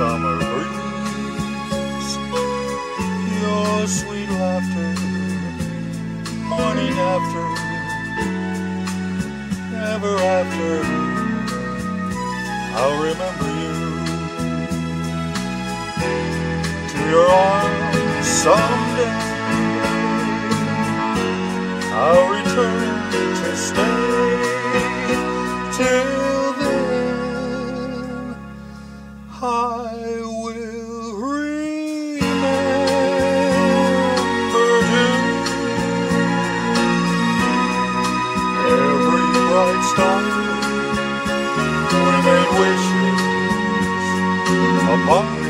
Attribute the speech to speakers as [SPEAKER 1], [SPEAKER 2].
[SPEAKER 1] summer breeze, your sweet laughter, morning after, ever after, I'll remember you. To your arms someday I'll return to stay. Till then I will remember you. Every bright star we made wishes upon